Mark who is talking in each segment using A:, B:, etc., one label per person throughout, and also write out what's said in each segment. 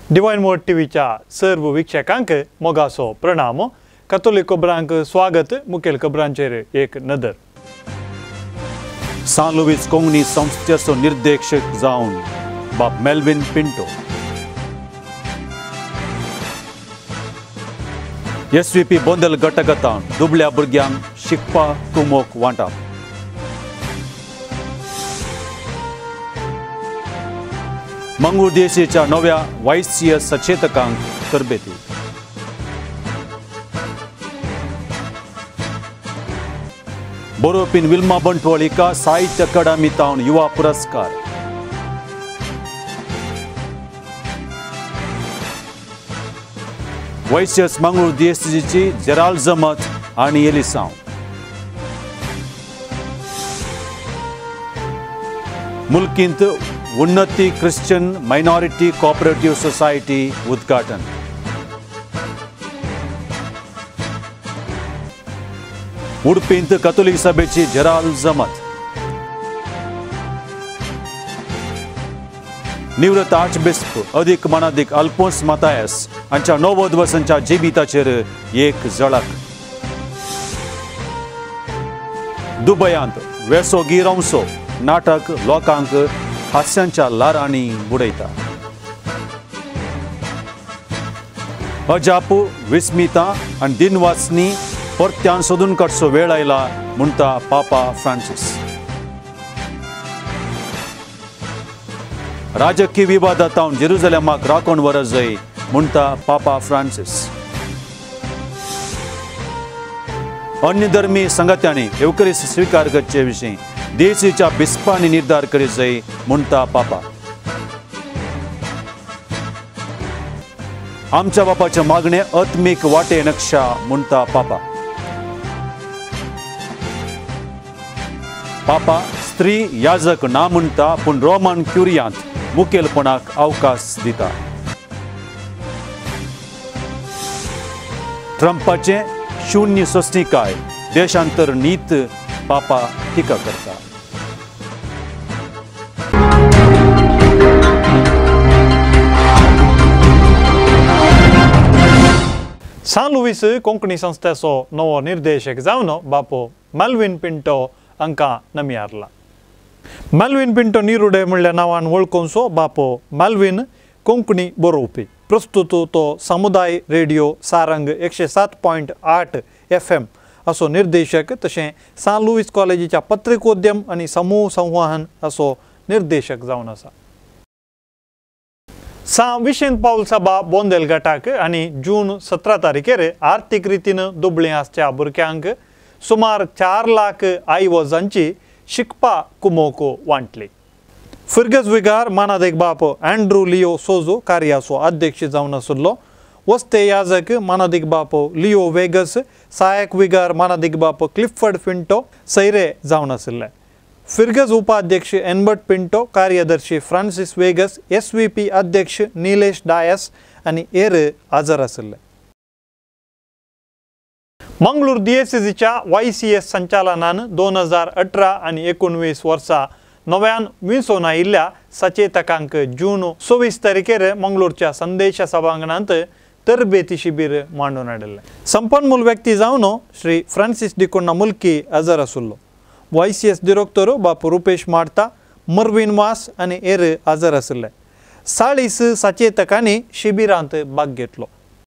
A: Divine मोड टीव्हीच्या सर्व वीक्षकांक मोगासो प्रणाम. कॅथोलिक खबरांक स्वागत. मुखेल खबरांचेर एक नदर.
B: सान लुईस कोंकणी संस्थेचो निर्देशक जावन बाब मेल्विन पिंटो. एसव्हीपी बोंदेल गटगटान दुबळ्या भुरग्यांक शिकपा कुमोक वांटप. मंगळूर देशीच्या नव्या YCS सचेतकांक तरबेती. बरोवपीन विल्मा बंटवळ हिका साहित्य अकादमी तावन युवा पुरस्कार. YCS मंगळूर देशीची जेराल जमत आनी एलिसांव. मुल्कींत उन्नति क्रिश्चियन माइनॉरिटी कोऑपरेटिव सोसायटी उद्घाटन. उडपींत कॅथोलिक सभेची जेराल जमत. निवृत्त आर्चबिशप अधिक मनाधिक अल्फोन्स मातायस हांच्या 90 वर्सांच्या जिविताचेर एक झळक. दुबयांत वेसो गिरवसो नाटक लोकांक हास्यांच्या लारांनी बुडयता. अजाप विस्मिता आनी दिनवासनी परत्यान सोदून काडचो वेळ आयला म्हणटा पापा फ्रांसीस. राजकीय विवादांत जेरुसलेमाक राखून व्हरत जाय म्हणटा पापा फ्रांसीस. अन्य धर्मी संगत्यांनी एवकरिस्ट स्वीकार करचे विशीं देशीच्या बिस्पांनी निर्धार करीत जाय म्हणटा पापा. आमच्या बापाचे मागणे आत्मीक वाटे नक्षा म्हणटा पापा. पापा स्त्री याजक ना म्हणटा पूण रोमन क्युरियांत मुखेलपणाक अवकाश दिता. ट्रंपाचे शून्य सोंसणीकाय देशांतर नीत पापा टिका करता.
A: सान लुईस कोंकणी संस्थेचो नवो निर्देशक जावन बापो मेल्विन पिंटो हांकां नमियारला. मेल्विन पिंटो निरुडे म्हणल्या नांवान वळखूनसो बापो मेल्विन कोंकणी बरोवपी. प्रस्तुत तो समुदाय रेडिओ सारंग 107.8 FM असो निर्देशक. तशें सान लुईस कॉलेजीच्या पत्रिकोद्यम आनी समूह संवहन असो निर्देशक जावन आसा. सान विशेंत पाऊल सभा बोंदेल गटाक आनी जून 17 तारखेर आर्थीक रितीन दुबळीं आसच्या भुरग्यांक सुमार 4 लाख आईवजांची शिकपा कुमोको वांटली. फर्गस विगार मानादेक बाप अँड्रू लिओ सोजो कार्याचो अध्यक्ष जावन आशिल्लो. वस्ते याजक मानादिक बापो लिओ वेगस, सहायक विगार मानादिक बापो क्लिफर्ड पिंटो सैरे जावन आशिल्ले. फिर्गस उपाध्यक्ष एनबर्ट पिंटो, कार्यदर्शी फ्रांसिस वेगस, SVP अध्यक्ष नीलेश डायस आनी एर हजर आशिल्ले. मंगळूर DSCच्या YCS संचालनान 2018 आनी 19 वर्सा नव्यान विंचून आयिल्ल्या सचेतकांक जून 26 तारखेर मंगळूरच्या संदेश सभांगणांत तरबेती शिबीर मांडून हाडिल्लें. संपन्मूल व्यक्ती जावन श्री फ्रांसीस डिकोन्ना मुल्की हजर आशिल्लो. YCS डिरेक्टर बापू रुपेश मार्ता, मर्विन वास आनी एर हजर आशिल्ले. 40 सचेतकांनी शिबिरांत भाग घेतलो.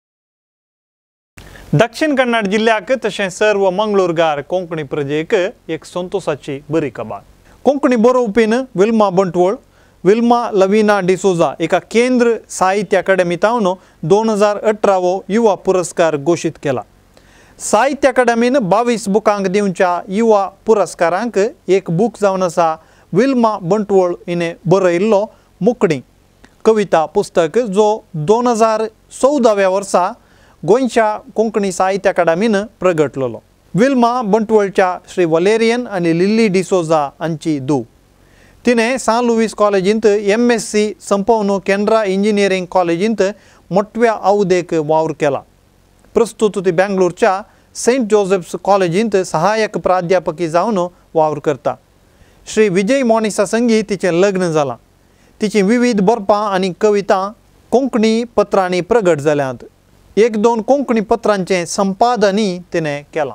A: दक्षिण कन्नड जिल्ह्याक तशें सर्व मंगळूरगार कोंकणी प्रजेक एक संतोषाची बरी खबर. कोंकणी बरोवपीन Wilma Bantwal, Wilma Lavina D'Souza एका केंद्र साहित्य अकादमीतावन 2018 युवा पुरस्कार घोषित केला. साहित्य अकादमीन 22 बुकांक दिवच्या युवा पुरस्कारांक एक बूक जावन आसा विल्मा बंटवळ हिने बरयल्लो मुकणी कविता पुस्तक, जो 2014व्या वर्सा गोंयच्या कोंकणी साहित्य अकादमीन प्रगटलेलो. विल्मा बंटवळच्या श्री वलेरियन आनी लिली डिसोजा हांची धूव. तिने सान लुईस कॉलेजींत MSc संपवन कॅनरा इंजिनियरिंग कॉलेजींत मोठव्या अवधेक वावर केला. प्रस्तुत ती बेंगलोरच्या सेंट जोसेफ्स कॉलेजींत सहाय्यक प्राध्यापकी जावन वावर करता. श्री विजय मोनिसा संगी तिचें लग्न जालां. तिची विविध बरपां आनी कविता कोंकणी पत्रांनी प्रगट जाल्यांत. 1-2 कोंकणी पत्रांचें संपादनय तिणें केलां.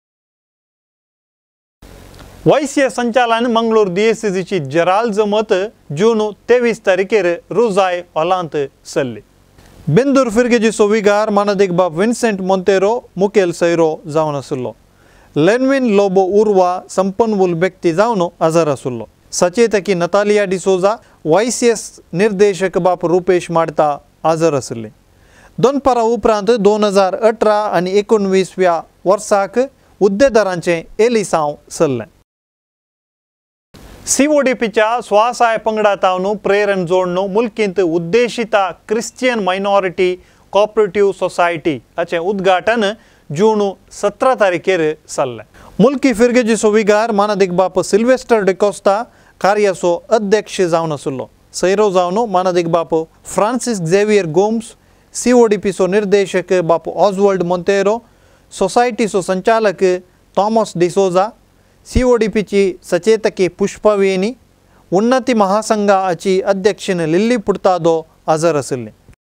A: वैश्य संचालन मंगळूर DSCची जराल जमत जून 23 तारखेर रुजाय हॉलांत सरली. बिंदूर फिरगेजीचो विगार मानदिक बाब विन्सेंट मोंतेरो मुखेल सैरो जावन आशिल्लो. लेन्विन लोबो उर्वा संपन्नूल व्यक्ती जावन हजर आशिल्लो. सचेतकी नतालिया डिसोजा YCS निर्देशक बाप रुपेश माडता हजर आशिल्ले. दनपारा उपरांत 2018 आनी 19व्या वर्साक हुद्देदारांचें एलिसांव सरलें. CODPच्या स्वसहाय पंगडातावन प्रेरण जोडणो मुल्कींत उद्देशिता क्रिश्चियन मायनॉरिटी कोऑपरेटिव्ह सोसायटी हाचें उद्घाटन जून 17 तारखेर जाल्लें. मुल्की फिरगेजीचो विगार मानदिक बाप सिल्वेस्टर डिकोस्ता कार्याचो अध्यक्ष जावन आशिल्लो. सैरो जावन मानदिक बाप फ्रांसीस झेवियर गोम्स, CODPचो निर्देशक बाप ऑस्वल्ड मोंतेरो, सोसायटीचो संचालक थॉमस डिसोजा, CODPची सचेतकी पुष्पवेणी, उन्नती महासंघाची अध्यक्षीण लिल्ली पुर्तादो हजर आशिल्लीं.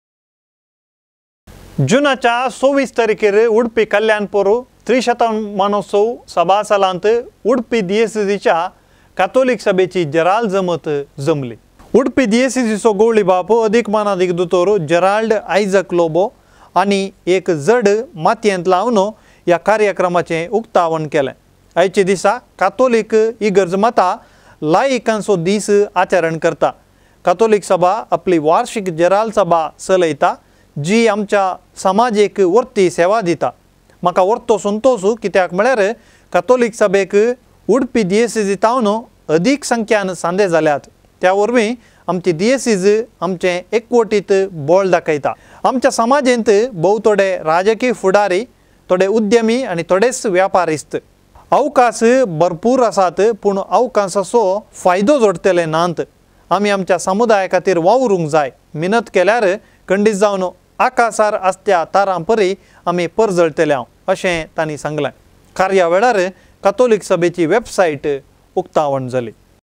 A: जूनाच्या 26 तारखेर उडपी कल्याणपूर त्रिशतमानोत्सव सभासालांत उडपी DSCच्या कॅथोलिक सभेची जराल जमत जमली. उडपी DSCचो गवळी बाप अदीक मानादीक दोतोर जेराल्ड आयझक लोबो आनी एक जड मातयेंत लावन ह्या कार्यक्रमाचें उक्तावण केलें. आयचे दिसा कॅथोलिक इगर्ज माता लायिकांचो दीस आचरण करता. कॅथोलिक सभा आपली वार्षिक जराल सभा चलयता जी आमच्या समाजीक वर्ती सेवा दिता. म्हाका वर्तो संतोश कित्याक म्हळ्यार कॅथोलिक सभेक उडपी DSC तावन अदीक संख्यान सांदे जाल्यात. त्या वरवीं आमची DSC आमचें एकवटीत बोळ दाखयता. आमच्या समाजेंत भोव थोडे राजकीय फुडारी, थोडे उद्यमी आनी थोडेच व्यापारिस्त. अवकाश भरपूर आसात पूण अवकाशाचो फायदो जोडटले नात. आमी आमच्या समुदाया खातीर वावरूंक जाय. मेहनत केल्यार खंडीत जावन आकाशार आसत्या तारां परी आमी परजळटल्या अशें तांणी सांगलें. कार्यावेळार कॅथोलिक सभेची वेबसायट उक्तावण जाली.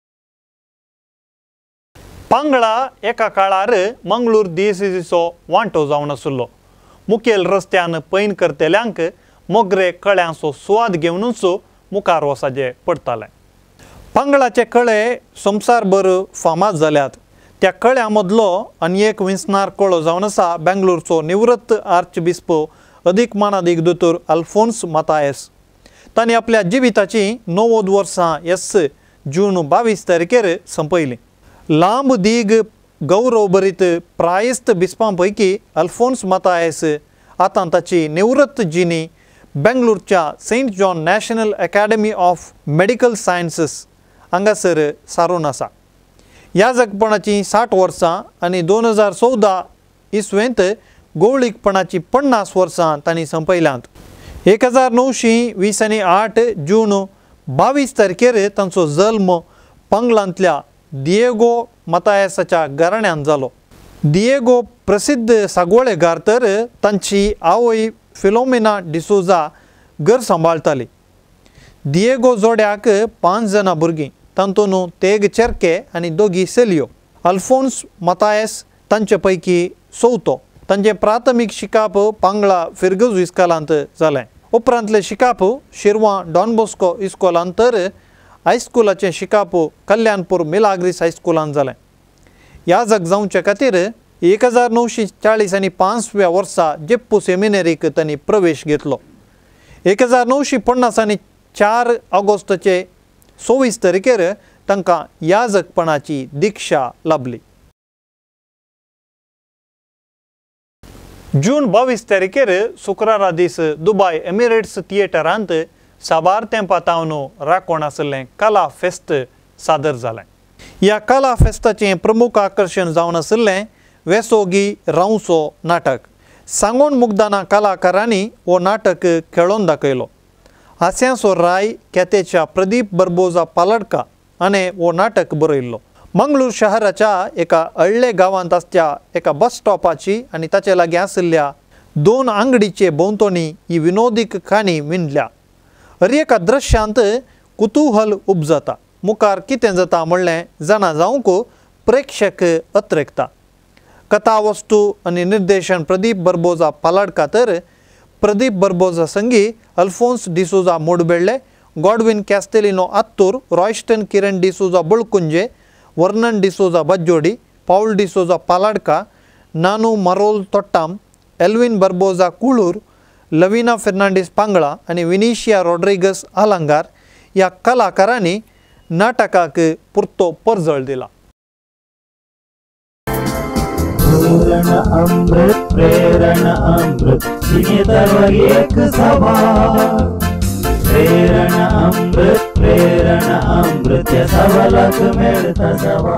A: पांगळा एका काळार मंगळूर DSCचो वांटो जावन आशिल्लो. मुखेल रस्त्यान पैन करतेल्यांक मोगरे कळ्यांचो स्वाद घेवनूच मुखार वचचें पडटालें. पांगळाचे कळे संवसारभर फामाद जाल्यात. त्या कळ्यां मदलो आनी एक विंसनार कळो जावन आसा बेंगळूरचो निवृत्त आर्चबिस्प अदीक मानादीक दोतोर अल्फोन्स मातायस. तांणी आपल्या जिविताची 90 वर्सां जून 22 तारखेर संपयलीं. लांब दीग गौरवभरीत प्रायस्त बिस्पां पैकी अल्फोन्स मातायस आतां ताची निवृत्त जिणी बेंगळूरच्या Saint John National Academy of Medical Sciences हांगासर सारून आसा. ह्या जगपणाची 60 वर्सां आनी 2014 इसवेंत गवळीकपणाची 50 वर्सां तांणी संपयल्यांत. 1928 जून 22 तारखेर तांचो जल्म पांगलांतल्या दिएगो मातायसाच्या घराण्यांत जालो. दिएगो प्रसिद्ध सागवळेकार तर तांची आवय फिलोमिना डिसोजा घर सांबाळटाली. दिएगो जोड्याक 5 जाणां भुरगीं, तातूंत तेग चेरके आनी 2 सेलियो. अल्फोन्स मातायस तांचे पैकी चवथो. तांचें प्राथमीक शिकाप पांगळा फिरगज इस्कॉलांत जालें. उपरांतलें शिकाप शिरवां डॉन बॉस्को इस्कॉलांत तर हायस्कुलाचें शिकाप कल्याणपूर मिलाग्रीस हायस्कुलांत जालें. ह्या जाग जावचे खातीर 1940 आनी 5व्या वर्सा जेप्पू सेमिनरीक तांणी प्रवेश घेतलो. 1950 आनी 4 ऑगस्टचे 24 तारखेर तांकां याजकपणाची दिक्षा लाभली. जून 22 तारखेर शुक्रारा दीस दुबय एमिरेट्स थिएटरांत साबार तेंपा तावन राखण आशिल्लें कला फेस्त सादर जालें. ह्या कला फेस्ताचें प्रमुख आकर्शण जावन आशिल्लें वेसोगी रावसो नाटक. सांगोण मुगदाना कलाकारांनी हो नाटक खेळोन दाखयलो. हास्यांचो राय केतेच्या प्रदीप बर्बोजा पालडका हाणें हो नाटक बरयल्लो. मंगळूर शहराच्या एका अळ्ळे गांवांत आसच्या एका बस स्टॉपाची आनी ताचे लागीं आशिल्ल्या 2 आंगडीचे भोंवतणी ही विनोदीक काणी विणल्या. हर एका दृश्यांत कुतूहल उपजता. मुखार कितें जाता म्हणलें जाणा जावंक प्रेक्षक अत्रेकता. कथा वस्तू आणि निर्देशन प्रदीप बर्बोजा पालाडका तर प्रदीप बर्बोजा संगी Alphonse D'Souza Modbelle, Godwin Castelino Attur, Royston Kiran D'Souza Bulkunje, Vernon D'Souza Bajjodi, Paul D'Souza Paladka, Nanu Marol Thottam, Elvin Barboza Kulur, Lavina Fernandes Pangala आणि विनिशिया रॉड्रिगस आलंगार या कलाकारांनी नाटकाक पुरतो परजळ दिला.
C: प्रेरणा अमृत एक सभा प्रेरणा अमृत या सवालाक मेळता जावा.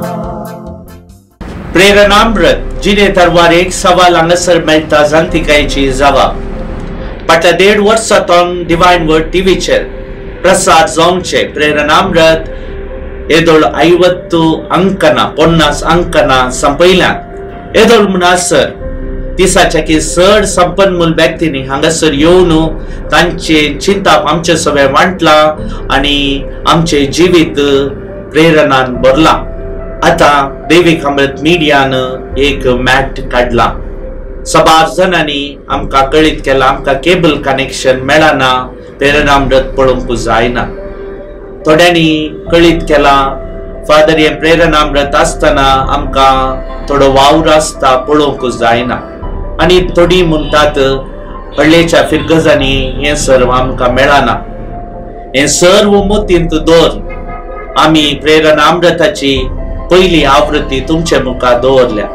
D: प्रेरणामृत जिने तरवार एक सवाल हांगासर मेळटा जांतिकायेची जावा. फाटल्या 1.5 वर्सांतून डिवायन वर्ड टीव्हीचेर प्रसार जावचे प्रेरणामृत येदोळ 50 अंकना 50 अंकना संपयल्यात. येदोळ म्हणसर दिसाच्या की चड संपन्मूल व्यक्तींनी हांगासर येवन तांचे चिंता आमचे सगळे वांटला आणि आमचे जिवीत प्रेरणान भरला. आता दैविक अमृत मिडियान एक मॅट काढला. सबार जणांनी आमकां कळीत केला आमकां केबल कनेक्शन मेळना, प्रेरणामृत पळोवंक जायना. थोड्यांनी कळीत केला फादर हे प्रेरणामृत आसतना आमकां थोडो वावर आसता पळोवंक जायना. आणि थोडी म्हणटात हळ्ळेच्या फिरगजांनी हे सर्व आमकां मेळना. हे सर्व मोतींत दवर आमी प्रेरणामृताची पहिली आवृत्ती तुमचे मुखार दवरल्या.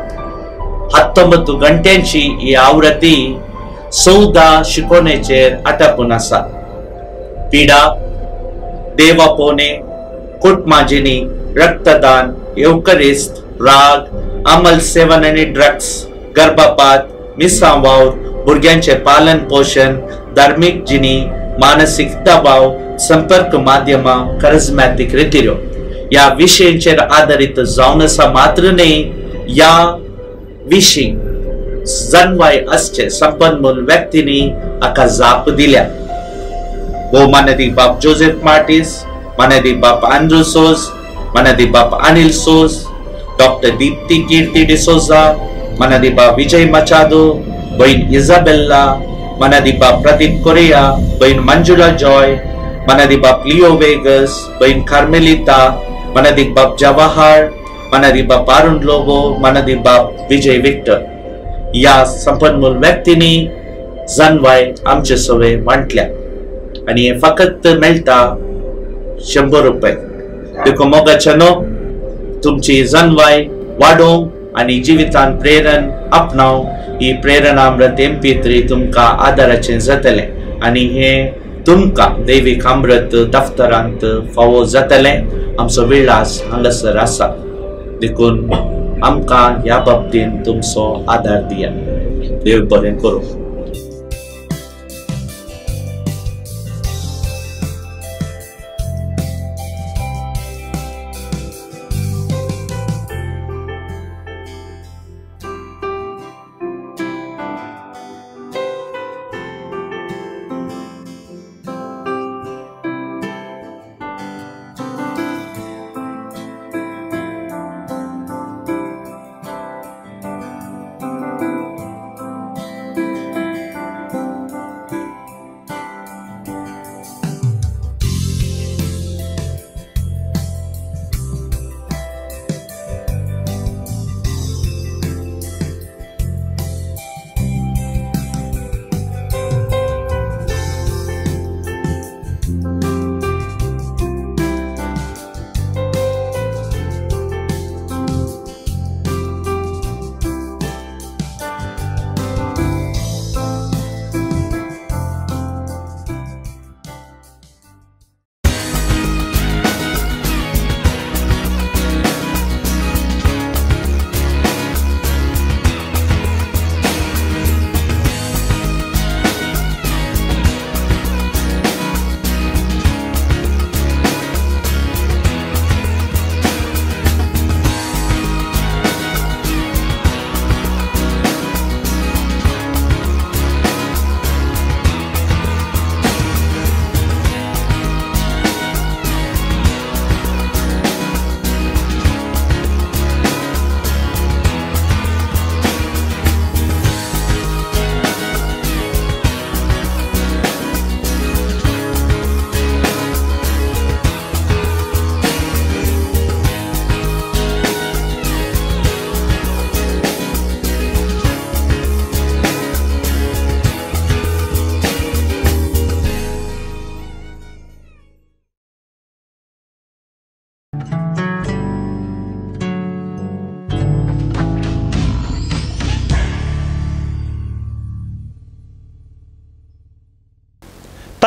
D: 19 घंट्यांची ही आवृत्ती 14 शिकवणेचेर आटापून आसा. पिडा, देवापोने, कुटमाजिनी, रक्तदान, एवकरिस्त, राग, अंमल सेवन आणि ड्रग्स, गर्भपात, मिसांवावर, भुरग्यांचे पालन पोषण, धार्मिक जिणी, मानसिक दबाव, संपर्क माध्यमा, करिझमॅटिक रितिरो या विषयांचेर आधारित जावन आसा. मात्र न्ही या विषय जाणवाय असचे संपन्मूल व्यक्तींनी हाका जाप दिल्या. मानदी बाप जोसेफ मार्टिस, मानदी बाप आंड्रू सोज, मानदी बाप अनिल सोज, डॉक्टर दीप्ती कीर्ती डिसोजा, मानदी बाप विजय मचादो, बहीण इजाबेल्ला, मानदी बाप प्रदीप कोरिया, बहीण मंजुला जॉय, मानदी बाप लिओ वेगस, बहीण कार्मेलिता, मानदी बाप जवाहर, मानदी बाप अरुण लोबो, मानदी बाप विजय विक्टर या संपन्मूल व्यक्तींनी जाणवाय आमचे सवय वांटल्या. आणि हे फकत मेळटा 100 रुपये. देखो मोगाच्या नो तुमची जाणवाय वाडोवंक आणि जिवितान प्रेरण आपणाव ही प्रेरणामृत MP3 तुमका आदाराचे जातले आणि हे तुमका दैविक अमृत दफ्तरांत फावो जातले. आमचो विळास हांगासर आसा. देखून आमकां ह्या बाबतीन तुमचो आदार दिया. देव बरें करूं.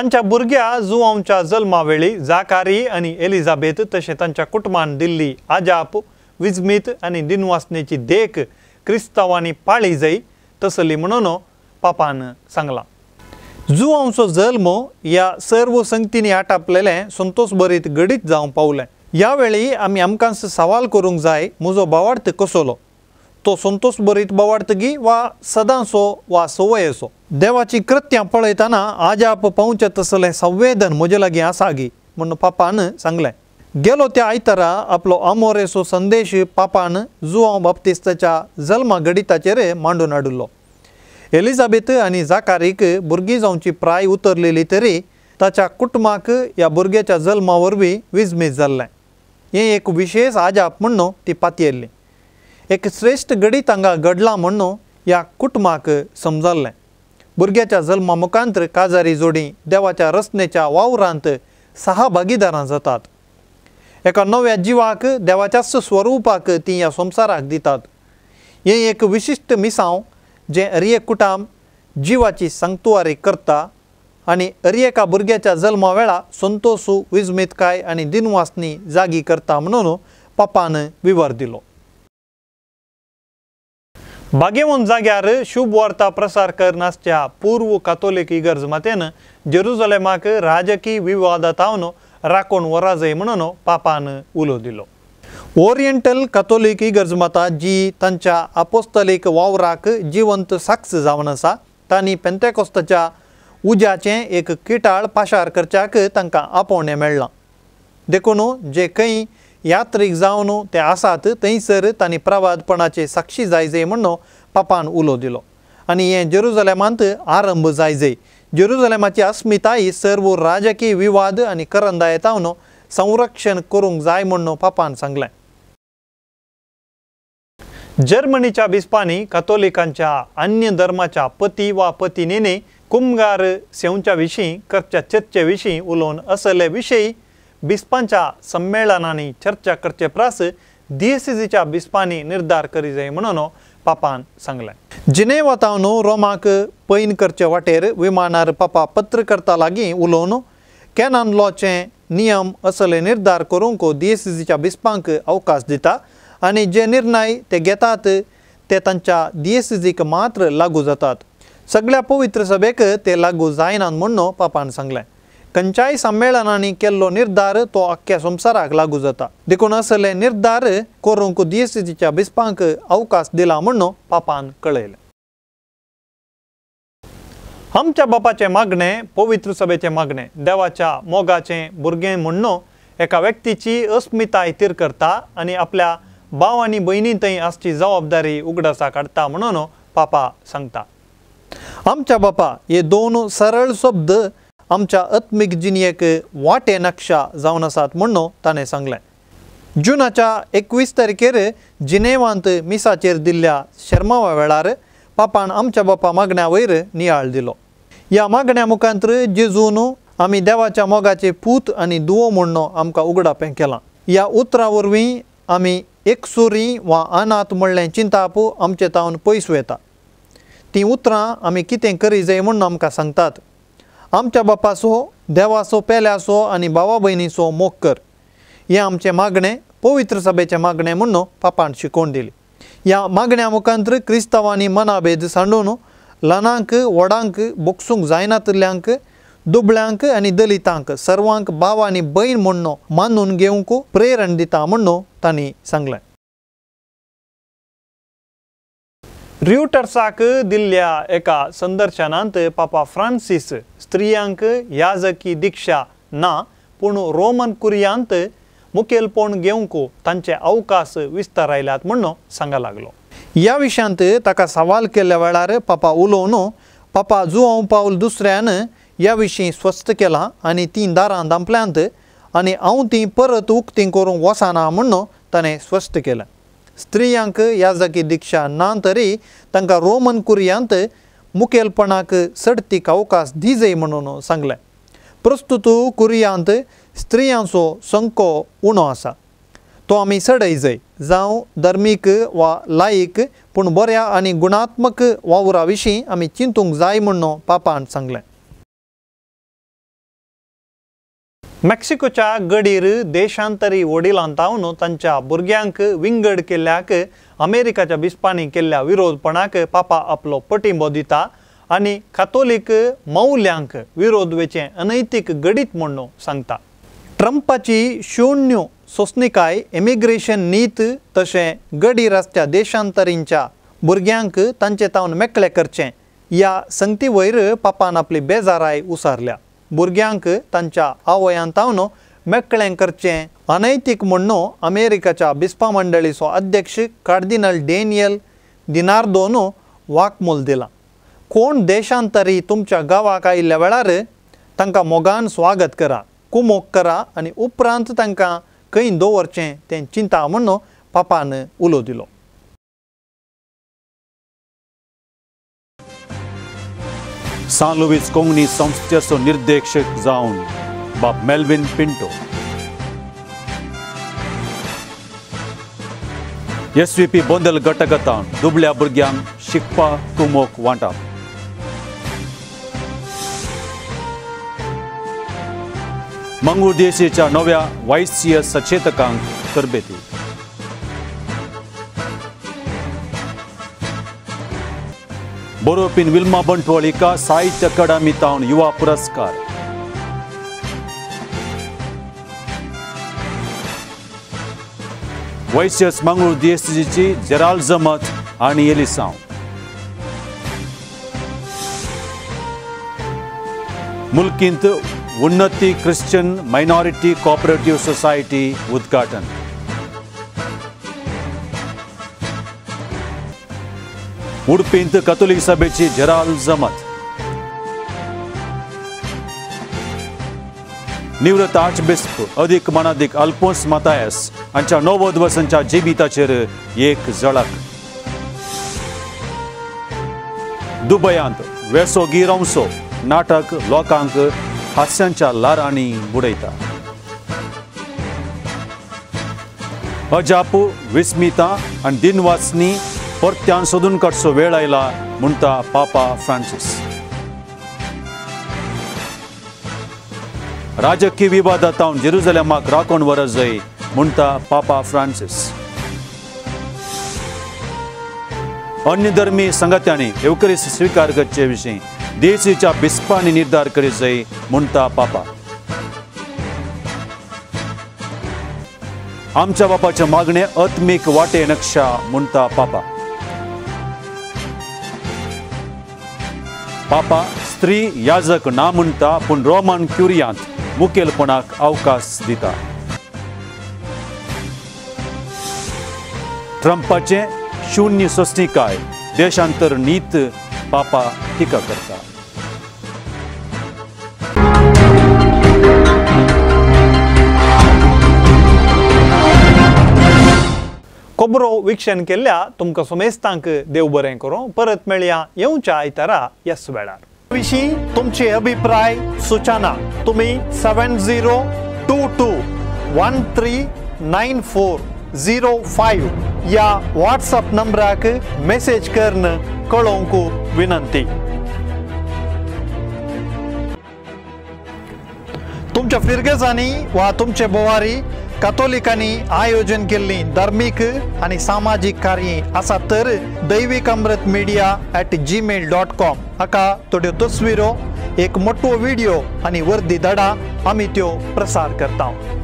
A: तांच्या भुरग्या जुआंच्या जल्मावेळी जाकारी आणि एलिझाबेथ तशें तांच्या कुटुंबान दिल्ली आजाप विजमीत आणि दिनवासनेची देख क्रिस्तांवांनी पाळी जाय तसली म्हणून पापान सांगला. जुआंचो जल्म या सर्व संगतींनी आटापलेले संतोषभरीत घडीत जावं पावलें. ह्या वेळी आमी आमकांच सवाल करूंक जाय, म्हजो भावार्थ कसलो? तो संतोषभरीत भावार्थगी वा सदांचो वा सवयेचो? देवाची कृत्यां पळयतना आजाप पावचे तसलें संवेदन म्हजे लागीं आसा गी म्हणून पापान सांगलें. गेलो त्या आयतारा आपलो आमोरेचो संदेश पापान जुआंव बाप्तिस्ताच्या जल्मा घडिताचेर मांडून हाडिल्लो. एलिझाबेथ आनी जाकारीक भुरगीं जावची प्राय उतरलेली तरी ताच्या कुटुंबाक ह्या भुरग्याच्या जल्मा वरवीं विजमीत जाल्लें. हें एक विशेष आजाप म्हणून ती पातयेल्ली. एक श्रेष्ठ घडी तांकां घडला म्हणून ह्या कुटुंबाक समजल्लें. भुरग्याच्या जल्मा मुखांतर काजारी जोडी देवाच्या रचनेच्या वावरांत सहभागीदारां जातात. एका नव्या जिवाक देवाच्याच स्वरुपाक ती ह्या संवसाराक दितात. हें एक विशिश्ट मिसांव जें अर्येकुटाम जिवाची सांक्तुवारी करता आनी अर्येका भुरग्याच्या जल्मा वेळा संतोषू विजमीतकाय आनी दिनवासनी जागी करता म्हणून पापान विवर दिलो. बागेवन जाग्यार शुभ वार्ता प्रसार करनासच्या पूर्व कातोलीक इगर्ज मातेन जेरुजलेमाक राजकीय विवादांतावन राखून व्हरा जाय म्हणून पापान उलो दिलो. ओरिएंटल कातोलीक इगर्ज माता जी तांच्या आपोस्तलीक वावराक जिवंत साक्ष जावन आसा, तांणी पेंतेकोस्ताच्या उज्याचें एक किटाळ पाशार करच्याक तांकां आपोवणें मेळ्ळां. देखून जे खंय यात्रीक जावन ते आसात थंयसर तांणी प्रवादपणाचे साक्षी जाय म्हणून पापान उलो दिलो. आनी हें जेरुजलेमांत आरंभ जाय. जेरुजलेमाची अस्मिताय सर्व राजकीय विवाद आनी करंदायेतावन संरक्षण करूंक जाय म्हणून पापान सांगलें. जर्मनीच्या बिस्पांनी कातोलिकांच्या अन्य धर्माच्या पती वा पत्नींनी कुमगार सेवच्या विशीं करच्या चर्चे विशीं उलोवन असले विशयी बिस्पांच्या संमेलनांनी चर्चा करचे प्रास DCCच्या बिस्पांनी निर्धार करी जाय म्हणून पापान सांगलें. जिनेवातावन रोमाक पैन करचे वाटेर विमानार पापा पत्रकर्ता लागीं उलोवन कॅनन लॉचे नियम असले निर्धार करूंक DCCच्या बिस्पांक अवकाश दिता आनी जे निर्णय ते घेतात ते तांच्या DCCक मात्र लागू जातात. सगळ्या पवित्र सभेक ते लागू जायनात म्हणून पापान सांगलें. खंयच्याय संमेलनांनी केल्लो निर्धार तो अख्ख्या संवसाराक लागू जाता. देखून असले निर्धार करूंक DCCच्या बिस्पांक अवकाश दिला म्हणून पापान कळयलें. आमच्या बापाचे मागणे पवित्र सभेचे मागणे देवाच्या मोगाचे भुरगें म्हणून एका व्यक्तीची अस्मिताय तीर करता आनी आपल्या भाव आनी भयणी थंय आसची जबाबदारी उगडासा काडटा म्हणून पापा सांगता. आमच्या बापा हे दोन सरळ शब्द आमच्या आत्मीक जिणेक वाटे नक्षा जावन आसात म्हणून ताणें सांगलें. जुनाच्या 21 तारखेर जिनेवांत मिसाचेर दिल्ल्या शर्मावा वेळार पापान आमच्या बापा मागण्या वयर नियाळ दिलो. ह्या मागण्या मुखांतर जेजून आमी देवाच्या मोगाचे पूत आनी दुवो म्हणून आमकां उगडापें केलां. ह्या उतरां वरवीं आमी एकसुरी वा अनाथ म्हणलें चिंताप आमचे तावन पयस वता. ती उतरां आमी कितें करी जाय म्हणून आमकां सांगतात. आमच्या बापाचो देवाचो पेल्याचो आनी भावा भयणीचो मोग कर. हें आमचें मागणें पवित्र सभेचें मागणें म्हणून पापान शिकोवन दिली. ह्या मागण्या मुखांतर क्रिस्तांवांनी मनाभेद सांडून ल्हानांक व्हडांक बोगसूंक जायनातल्यांक दुबळ्यांक आनी दलितांक सर्वांक भाव आनी भयण म्हणून मानून घेवंक प्रेरण दिता म्हणून तांणी सांगलें. रिउटर्साक दिल्ल्या एका संदर्शनांत पापा फ्रांसीस स्त्रियांक याजकी दिक्षा ना पूण रोमन कुरियांत मुखेलपण घेवंक तांचे अवकाश विस्तारायल्यात म्हणून सांगा लागलो. ह्या विशयांत ताका सवाल केल्ल्या वेळार पापा उलोवन पापा जुआंव पावल दुसऱ्यान ह्या विशीं स्पश्ट केलां आनी तीं दारां दांपल्यांत आनी हांव तीं परत उक्तीं करूंक वचना म्हणून ताणें स्पश्ट केलें. स्त्रियांक याजकी दिक्षा ना तरी तांकां रोमन कुरियांत मुखेलपणाक सडतीक अवकाश दिजय म्हणून सांगलें. प्रस्तुत कुरियांत स्त्रियांचो संको उणो आसा. तो आमी सडय जाय जावं धर्मीक वा लायीक पूण बऱ्या आनी गुणात्मक वावरा विशीं आमी चिंतूंक जाय म्हणून पापान सांगलें. मेक्सिकोच्या गडीर देशांतरी वडिलांतावन तांच्या भुरग्यांक विंगड केल्ल्याक अमेरिकाच्या बिस्पांनी केल्ल्या विरोधपणाक पापा आपलो पटिंबो दिता आनी कातोलीक मौल्यांक विरोध वेचें अनैतीक गडीत म्हणून सांगता. ट्रंपाची शून्य सोंसणीकाय इमिग्रेशन नीत तशें गडी रस्त्या देशांतरींच्या भुरग्यांक तांचे तावन मेकळे करचें ह्या संगती वयर पापान आपली बेजाराय उसारल्या. भुरग्यांक तांच्या आवयांतावन मेकळें करचें अनैतीक म्हणून अमेरिकाच्या बिस्पा मंडळीचो अध्यक्ष कार्दिनल डेनियल दिनार्दोन वाकमोल दिला. कोण देशांतरी तुमच्या गांवाक आयिल्ल्या वेळार तांकां मोगान स्वागत करा, कुमोक करा आनी उपरांत तांकां खंय दवरचें तें चिंता म्हणून पापान उलो दिलो.
B: सान लुईस कोंकणी संस्थेचो निर्देशक जावन बाब मेल्विन पिंटो, SVP बोंदेल गटगतान दुबळ्या भुरग्यांक शिकपाक कुमोक वांटप. मंगळूर देशीच्या नव्या YCS सचेतकांक तरबेती. बरोवपीन विल्मा बंटवळ हिका साहित्य अकादमी तावन युवा पुरस्कार. YCS मंगळूर DSCची जेराल जमत आनी एलिसांव. मुल्कींत उन्नती क्रिश्चियन मायनॉरिटी कोऑपरेटिव्ह सोसायटी उद्घाटन. उडपींत कथोलिक सभेची जेराल जमत. निवृत्त आर्चबिस्प अधिक मनाधिक अल्फोन्स मातायस हांच्या 90 वर्सांच्या जिविताचेर एक झळक. दुबयांत वेसो गिरोवसो नाटक लोकांक हास्यांच्या लारांनी बुडयता. अजाप विस्मिता आनी दिनवासनी परत्यान सोदून काडचो वेळ आयला म्हणटा पापा फ्रांसीस. राजकीय विवादांत जेरुसलेमाक राखून व्हरत जाय म्हणटा पापा फ्रांसीस. अन्य धर्मी संगत्यांनी एवकरिस्त स्वीकार करचे विशीं देशीच्या बिस्पांनी निर्धार करीत जाय म्हणटा पापा. आमच्या बापाचे मागणे आत्मीक वाटे नक्षा म्हणटा पापा. पापा स्त्री याजक ना म्हणटा पूण रोमन क्युरियांत मुखेलपणाक अवकाश दिता. ट्रंपाचे शून्य सोंसणीकाय देशांतर नीत पापा टिका करता.
A: कोबरो विक्षण केल्ल्या तुमकां सोमेस्तांक देव बरें करूं. परत मेळया येवच्या आयतारा ह्याच वेळार. विशीं तुमचे अभिप्राय सूचना तुम्ही 7022139405 या व्हॉट्सअप नंबराक मेसेज करून कळोवंक विनंती. तुमच्या फिरगेजांनी वा तुमचे बोवारी कॅथोलिकांनी आयोजन केल्ली धार्मिक आनी सामाजीक कार्यां आसा तर दैविकअमृतमीडिया@gmail.com हाका थोड्यो तस्विरो एक मोठो व्हिडिओ आनी वर्दी धडा आमी त्यो प्रसार करता.